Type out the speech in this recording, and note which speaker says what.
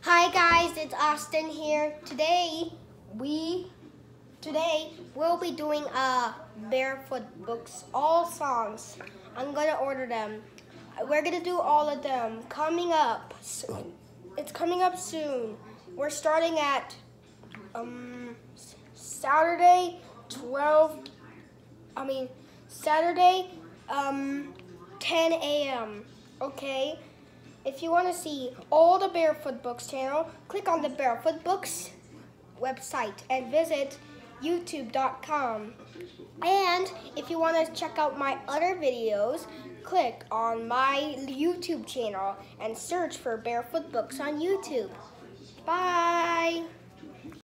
Speaker 1: Hi guys, it's Austin here. Today we'll be doing Barefoot Books, all songs. I'm gonna order them. We're gonna do all of them coming up soon. It's coming up soon. We're starting at Saturday 10 a.m. Okay? If you want to see all the Barefoot Books channel, click on the Barefoot Books website and visit youtube.com. And if you want to check out my other videos, click on my YouTube channel and search for Barefoot Books on YouTube. Bye!